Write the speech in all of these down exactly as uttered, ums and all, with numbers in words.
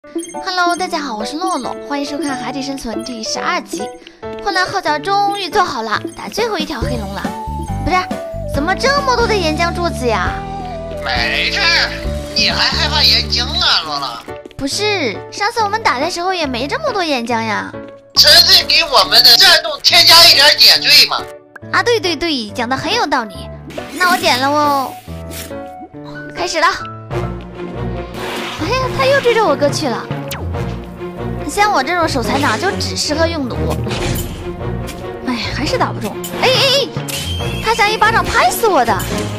Hello， 大家好，我是洛洛，欢迎收看《海底生存》第十二集。困难号角终于做好了，打最后一条黑龙了。不是，怎么这么多的岩浆柱子呀？ 没事，你还害怕岩浆啊，洛洛？ 不是，上次我们打的时候也没这么多岩浆呀。 这是给我们的战斗添加一点点缀嘛。 啊，对对对，讲的很有道理。那我点了哦，开始了。哎呀，他又追着我哥去了。像我这种手残党就只适合用弩。哎，还是打不中。哎哎哎，他想一巴掌拍死我的。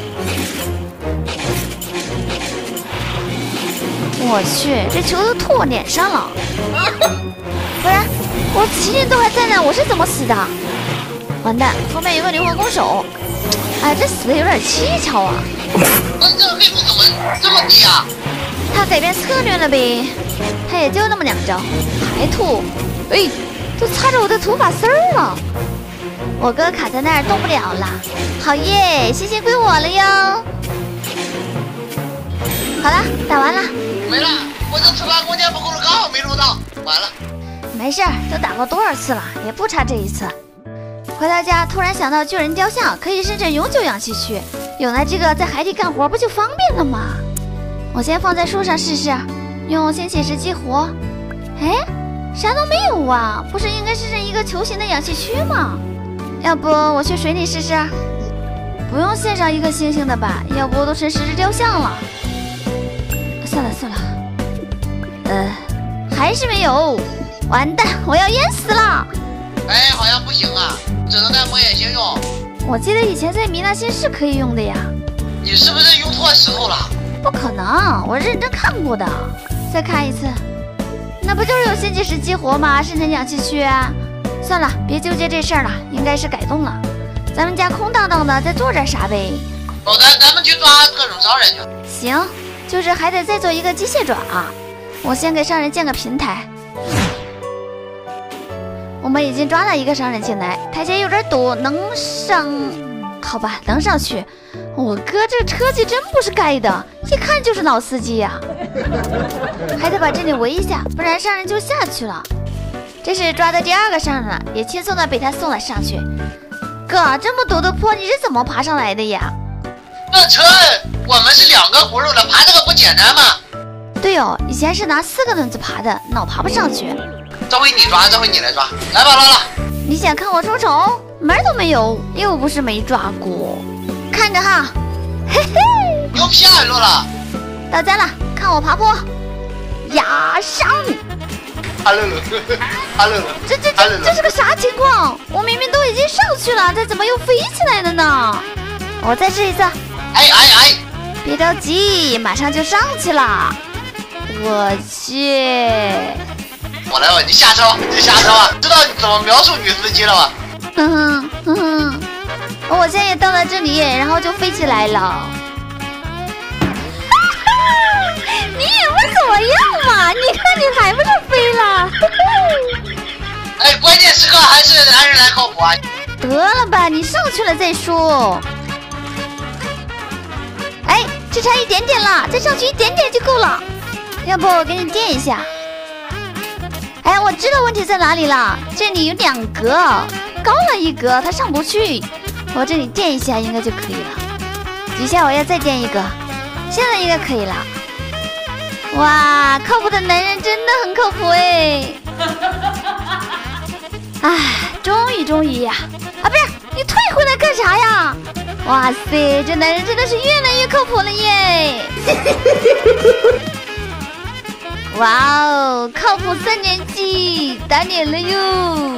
我去，这球都吐我脸上了。不然，我旗人都还在呢，我是怎么死的？完蛋，后面有个灵魂攻手。哎，这死的有点蹊跷啊。 那这个黑龙怎么这么低啊？ 他改变策略了呗，他也就那么两招，还吐，哎，都擦着我的土法丝儿了。我哥卡在那儿动不了了，好耶，星星归我了哟。好了，打完了。 没了，我这吃饭空间不够了，刚好没录到，完了。 没事儿，都打过多少次了，也不差这一次。回到家，突然想到巨人雕像可以生成永久氧气区，有了这个在海底干活不就方便了吗？我先放在树上试试，用先起石激活。哎，啥都没有啊，不是应该是成一个球形的氧气区吗？要不我去水里试试？不用献上一颗星星的吧？要不都成石质雕像了。算了算了，呃，还是没有，完蛋，我要淹死了。 哎，好像不行啊，只能在魔眼星用。 我记得以前在弥纳星是可以用的呀。 你是不是用错石头了？ 不可能，我认真看过的。再看一次，那不就是有先起石激活吗？生成氧气区啊。算了，别纠结这事儿了，应该是改动了。咱们家空荡荡的，再做点啥呗？ 哦，咱咱们去抓各种商人去。 行，就是还得再做一个机械爪。我先给商人建个平台。我们已经抓了一个商人进来，台阶有点陡，能上？好吧，能上去。我哥这个车技真不是盖的，一看就是老司机呀、啊。还得把这里围一下，不然商人就下去了。这是抓的第二个商人了，也轻松的被他送了上去。哥，这么陡的坡你是怎么爬上来的呀？ 那车我们是两个轱辘的，爬这个不简单吗？ 对哦，以前是拿四个轮子爬的，老爬不上去。 这回你抓，这回你来抓，来吧，拉拉。 你想看我出丑？门都没有，又不是没抓过。看着哈，嘿嘿， 牛皮啊，洛拉！ 到家了，看我爬坡，压上！ 哈喽喽，哈喽喽， 这这这这是个啥情况？我明明都已经上去了，这怎么又飞起来了呢？我再试一次。 哎哎哎！ 别着急，马上就上去了。我去！ 我来问你下车，你下车吧。知道你怎么描述女司机了吗？ 哼哼哼哼，我现在也到了这里，然后就飞起来了。你也不怎么样嘛，你看你还不是飞了？ 哎，关键时刻还是男人来靠谱啊！ 得了吧，你上去了再说。哎，只差一点点了，再上去一点点就够了。要不我给你垫一下？哎，我知道问题在哪里了，这里有两格，高了一格，它上不去。我这里垫一下应该就可以了。底下我要再垫一个，现在应该可以了。哇，靠谱的男人真的很靠谱哎！哎，终于终于呀！啊，不是，你退回来干啥呀？哇塞，这男人真的是越来越靠谱了耶！哇哦，靠谱三连击，打脸了哟！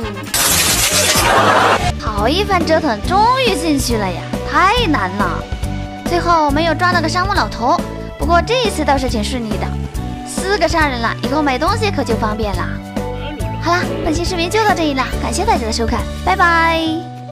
好一番折腾，终于进去了呀，太难了。最后我们又抓了个沙漠老头，不过这一次倒是挺顺利的，四个商人了，以后买东西可就方便了。好了，本期视频就到这里了，感谢大家的收看，拜拜。